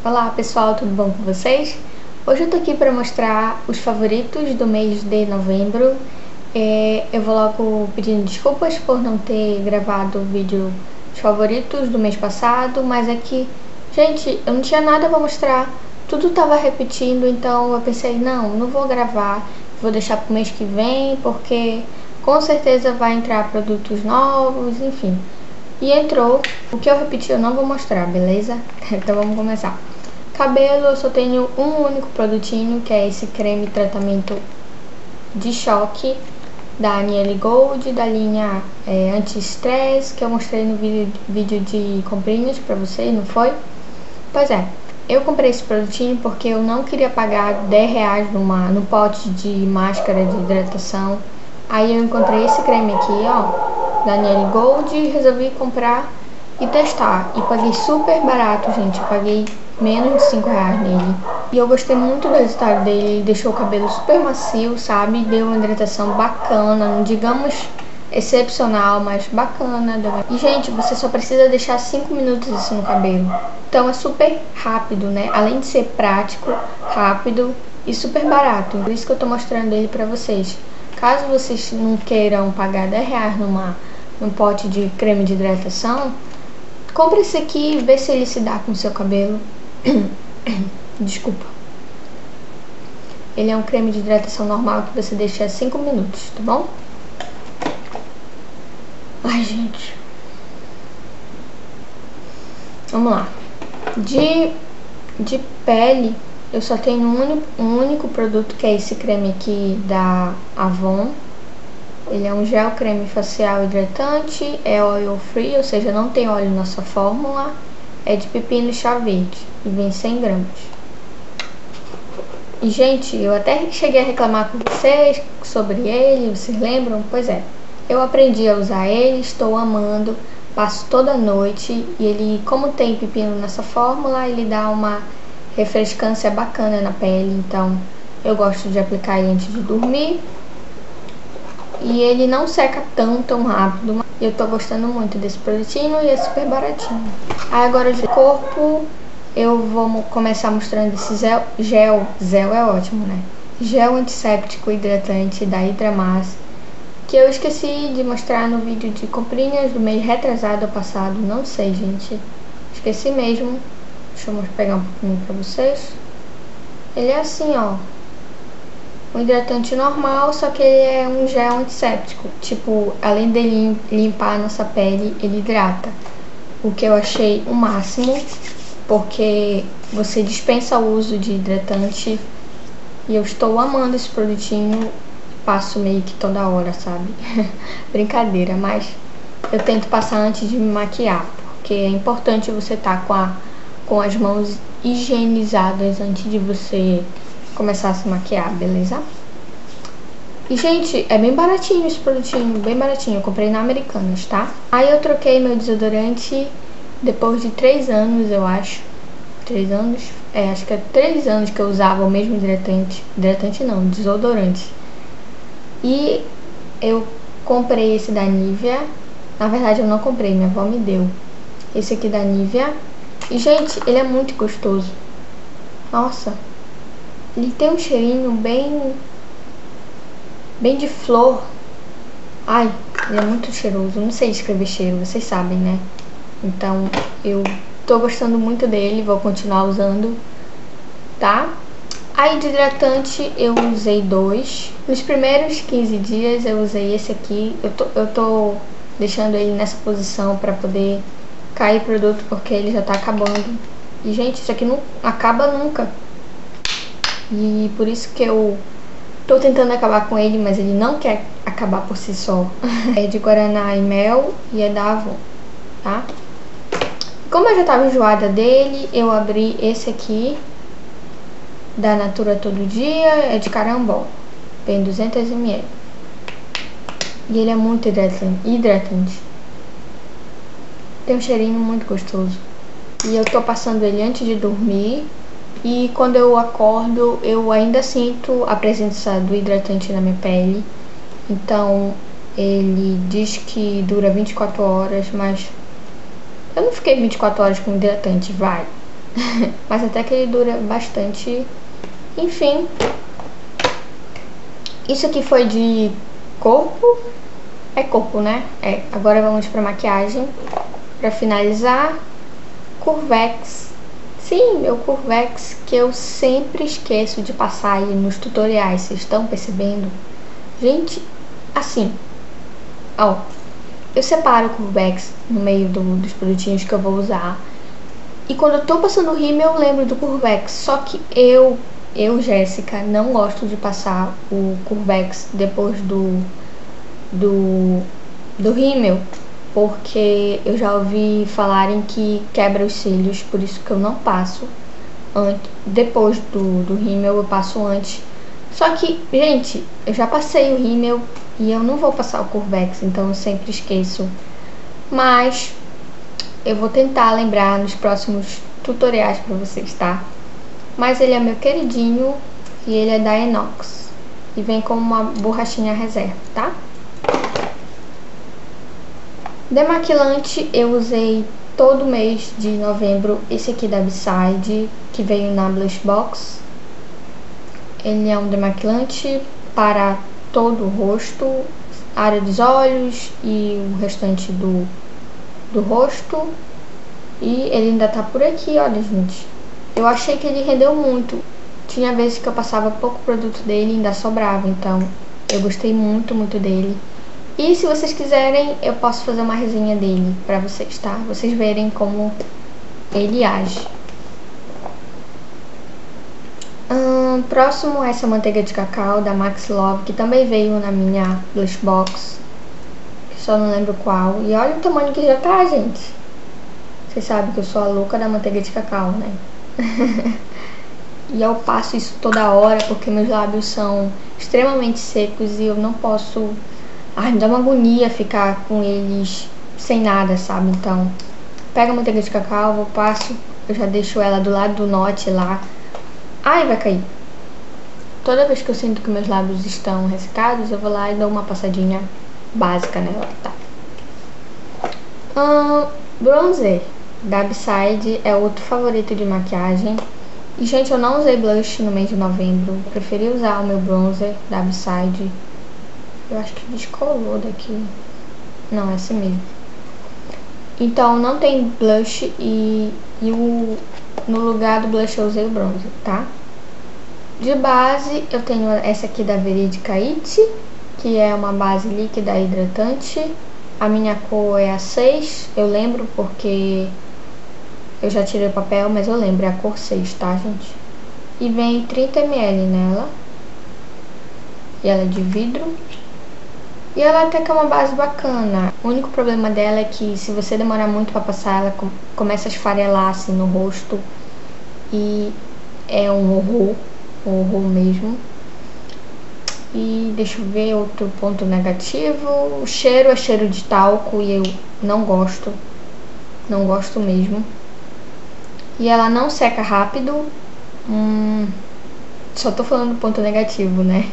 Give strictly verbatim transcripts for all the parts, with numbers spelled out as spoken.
Olá pessoal, tudo bom com vocês? Hoje eu tô aqui para mostrar os favoritos do mês de novembro. É, eu vou logo pedindo desculpas por não ter gravado o vídeo dos favoritos do mês passado, mas é que, gente, eu não tinha nada para mostrar, tudo tava repetindo, então eu pensei, não, não vou gravar, vou deixar pro mês que vem, porque com certeza vai entrar produtos novos, enfim. E entrou, o que eu repeti eu não vou mostrar, beleza? Então vamos começar. Cabelo, eu só tenho um único produtinho, que é esse creme tratamento de choque da Aniele Gold, da linha é, anti-estresse, que eu mostrei no vídeo, vídeo de comprinhas pra vocês, não foi? Pois é, eu comprei esse produtinho porque eu não queria pagar dez reais numa, no pote de máscara de hidratação. Aí eu encontrei esse creme aqui, ó, da Aniele Gold, e resolvi comprar e testar. E paguei super barato, gente, eu paguei menos de cinco reais nele. E eu gostei muito do resultado dele, ele deixou o cabelo super macio, sabe? Deu uma hidratação bacana, não digamos excepcional, mas bacana. E, gente, você só precisa deixar cinco minutos isso no cabelo. Então é super rápido, né? Além de ser prático, rápido e super barato. Por isso que eu tô mostrando ele pra vocês. Caso vocês não queiram pagar dez reais numa, num pote de creme de hidratação, compre esse aqui e vê se ele se dá com o seu cabelo. Desculpa. Ele é um creme de hidratação normal que você deixa cinco minutos, tá bom? Ai, gente. Vamos lá. De, de pele, eu só tenho um único, um único produto, que é esse creme aqui da Avon. Ele é um gel creme facial hidratante, é oil free, ou seja, não tem óleo na sua fórmula. É de pepino chá verde e vem cem gramas. E, gente, eu até cheguei a reclamar com vocês sobre ele, vocês lembram? Pois é, eu aprendi a usar ele, estou amando, passo toda noite. E ele, como tem pepino nessa fórmula, ele dá uma refrescância bacana na pele. Então eu gosto de aplicar ele antes de dormir. E ele não seca tão, tão rápido. Eu tô gostando muito desse produtinho e é super baratinho. Aí agora de corpo, eu vou começar mostrando esse gel, gel, gel é ótimo, né? Gel antisséptico hidratante da Hidramass, que eu esqueci de mostrar no vídeo de comprinhas do mês retrasado ou passado, não sei, gente. Esqueci mesmo. Deixa eu pegar um pouquinho pra vocês. Ele é assim, ó. Um hidratante normal, só que ele é um gel antisséptico. Tipo, além dele limpar a nossa pele, ele hidrata. O que eu achei o máximo, porque você dispensa o uso de hidratante. E eu estou amando esse produtinho. Passo meio que toda hora, sabe? Brincadeira, mas eu tento passar antes de me maquiar, porque é importante você estar com, a, com as mãos higienizadas antes de você começar a se maquiar, beleza? E, gente, é bem baratinho esse produtinho, bem baratinho. Eu comprei na Americanas, tá? Aí eu troquei meu desodorante depois de três anos, eu acho. Três anos? É, acho que é três anos que eu usava o mesmo hidratante. Hidratante não, desodorante. E eu comprei esse da Nivea. Na verdade eu não comprei, minha avó me deu. Esse aqui da Nivea. E, gente, ele é muito gostoso. Nossa. Ele tem um cheirinho bem, bem de flor. Ai, ele é muito cheiroso. Eu não sei descrever cheiro, vocês sabem, né? Então, eu tô gostando muito dele, vou continuar usando, tá? Aí de hidratante eu usei dois. Nos primeiros quinze dias eu usei esse aqui. Eu tô, eu tô deixando ele nessa posição pra poder cair produto, porque ele já tá acabando. E, gente, isso aqui não acaba nunca. E por isso que eu tô tentando acabar com ele, mas ele não quer acabar por si só. É de Guaraná e Mel e é da Avon, tá? Como eu já tava enjoada dele, eu abri esse aqui da Natura Todo Dia, é de Carambol, vem duzentos mililitros. E ele é muito hidratante, hidratante. Tem um cheirinho muito gostoso. E eu tô passando ele antes de dormir. E quando eu acordo, eu ainda sinto a presença do hidratante na minha pele. Então, ele diz que dura vinte e quatro horas, mas eu não fiquei vinte e quatro horas com hidratante, vai. Mas até que ele dura bastante. Enfim. Isso aqui foi de corpo. É corpo, né? É. Agora vamos pra maquiagem. Pra finalizar, Curvex. Sim, meu Curvex, que eu sempre esqueço de passar ele nos tutoriais. Vocês estão percebendo? Gente, assim, ó, eu separo o Curvex no meio do, dos produtinhos que eu vou usar. E quando eu tô passando o rímel, eu lembro do Curvex. Só que eu, eu, Jéssica, não gosto de passar o Curvex depois do, do, do rímel. Porque eu já ouvi falarem que quebra os cílios, por isso que eu não passo antes, depois do, do rímel, eu passo antes. Só que, gente, eu já passei o rímel e eu não vou passar o Curvex, então eu sempre esqueço. Mas eu vou tentar lembrar nos próximos tutoriais pra vocês, tá? Mas ele é meu queridinho e ele é da Enox. E vem com uma borrachinha reserva, tá? Demaquilante eu usei todo mês de novembro esse aqui da Beside, que veio na Blush Box. Ele é um demaquilante para todo o rosto, área dos olhos e o restante do, do rosto. E ele ainda tá por aqui, olha, gente. Eu achei que ele rendeu muito. Tinha vezes que eu passava pouco produto dele e ainda sobrava, então eu gostei muito, muito dele. E se vocês quiserem, eu posso fazer uma resenha dele pra vocês, tá? Vocês verem como ele age. Hum, próximo, essa manteiga de cacau da Max Love, que também veio na minha Blush Box, que só não lembro qual. E olha o tamanho que já tá, gente. Vocês sabem que eu sou a louca da manteiga de cacau, né? E eu passo isso toda hora porque meus lábios são extremamente secos e eu não posso... Ai, me dá uma agonia ficar com eles sem nada, sabe? Então, pega a manteiga de cacau, eu passo, eu já deixo ela do lado do note lá. Ai, vai cair. Toda vez que eu sinto que meus lábios estão ressecados, eu vou lá e dou uma passadinha básica nela, tá? Hum, bronzer da Beside é outro favorito de maquiagem. E, gente, eu não usei blush no mês de novembro. Preferi usar o meu bronzer da Beside. Eu acho que descolou daqui. Não, é assim mesmo. Então, não tem blush e, e o, no lugar do blush eu usei o bronzer, tá? De base, eu tenho essa aqui da Veridica It, que é uma base líquida e hidratante. A minha cor é a seis, eu lembro porque eu já tirei o papel, mas eu lembro, é a cor seis, tá, gente? E vem trinta mililitros nela. E ela é de vidro. E ela até que é uma base bacana. O único problema dela é que se você demorar muito pra passar, ela começa a esfarelar assim no rosto. E é um horror, um horror mesmo. E deixa eu ver outro ponto negativo. O cheiro é cheiro de talco e eu não gosto. Não gosto mesmo. E ela não seca rápido. Hum, só tô falando ponto negativo, né?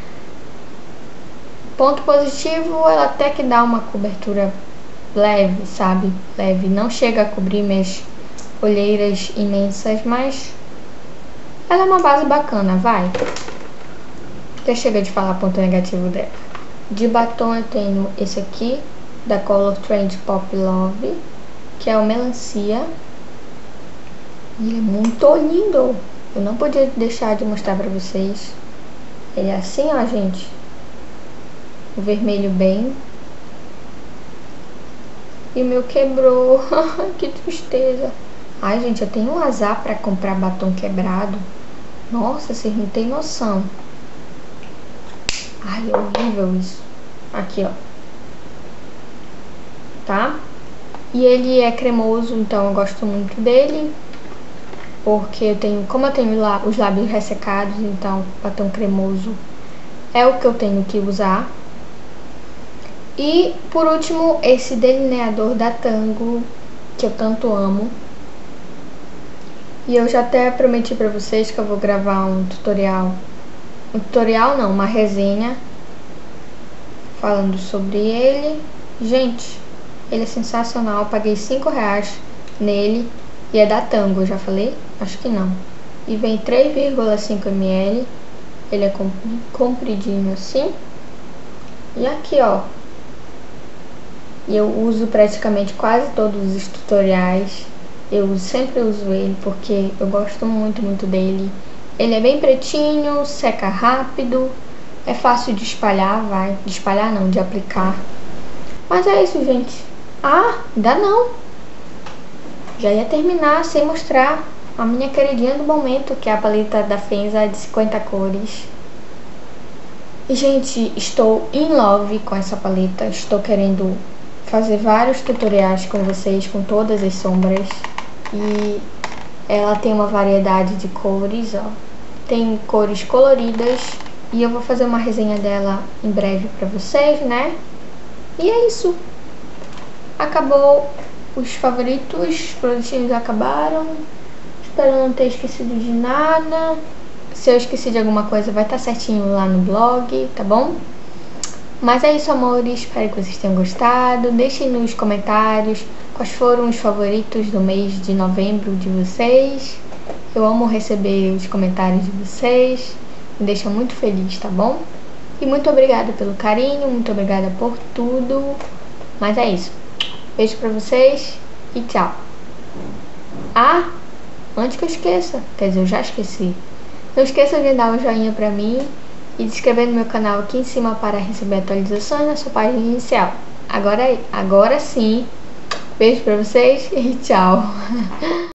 Ponto positivo, ela até que dá uma cobertura leve, sabe? Leve. Não chega a cobrir minhas olheiras imensas, mas ela é uma base bacana, vai. Já chega de falar ponto negativo dela. De batom eu tenho esse aqui, da Color Trend Pop Love, que é o Melancia. Ele é muito lindo. Eu não podia deixar de mostrar pra vocês. Ele é assim, ó, gente. O vermelho bem. E o meu quebrou. Que tristeza. Ai, gente, eu tenho um azar pra comprar batom quebrado. Nossa, vocês não tem noção. Ai, é horrível isso. Aqui, ó. Tá? E ele é cremoso, então eu gosto muito dele. Porque eu tenho, como eu tenho lá os lábios ressecados, então batom cremoso é o que eu tenho que usar. E por último, esse delineador da Tango, que eu tanto amo. E eu já até prometi pra vocês que eu vou gravar um tutorial. Um tutorial não, uma resenha falando sobre ele. Gente, ele é sensacional. Paguei cinco reais nele. E é da Tango, eu já falei? Acho que não. E vem três vírgula cinco mililitros. Ele é compridinho assim. E aqui, ó. E eu uso praticamente quase todos os tutoriais. Eu sempre uso ele porque eu gosto muito, muito dele. Ele é bem pretinho, seca rápido, é fácil de espalhar, vai. De espalhar não, de aplicar. Mas é isso, gente. Ah, ainda não. Já ia terminar sem mostrar a minha queridinha do momento, que é a paleta da Fenza de cinquenta cores. E, gente, estou in love com essa paleta. Estou querendo fazer vários tutoriais com vocês, com todas as sombras. E ela tem uma variedade de cores, ó. Tem cores coloridas. E eu vou fazer uma resenha dela em breve pra vocês, né? E é isso. Acabou os favoritos, os produtinhos acabaram. Espero não ter esquecido de nada. Se eu esqueci de alguma coisa, vai estar certinho lá no blog, tá bom? Mas é isso, amores. Espero que vocês tenham gostado. Deixem nos comentários quais foram os favoritos do mês de novembro de vocês. Eu amo receber os comentários de vocês. Me deixa muito feliz, tá bom? E muito obrigada pelo carinho, muito obrigada por tudo. Mas é isso. Beijo pra vocês e tchau. Ah, antes que eu esqueça, quer dizer, eu já esqueci. Não esqueça de dar um joinha pra mim e de se inscrever no meu canal aqui em cima para receber atualizações na sua página inicial. Agora, agora sim, beijo pra vocês e tchau.